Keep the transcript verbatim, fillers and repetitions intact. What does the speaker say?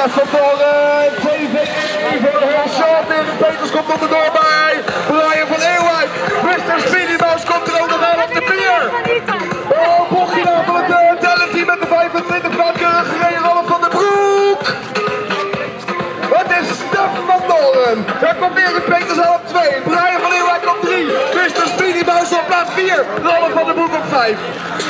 plaats van Doren. T V voor de heer Schaapin. Peters komt op de door bij. Brian van Eeuwijk. mister Speedy Mouse komt er ook nog aan op de pier. Oh, bochtje daar van het uh, talentteam met de vijfentwintig keurig gereden. Rolf van den Broek. Het is Stef van Doren. Daar komt weer een Peters aan op twee. Brian van Eeuwijk op drie. mister Speedy Mouse op plaats vier. Rolf van den Broek op vijf.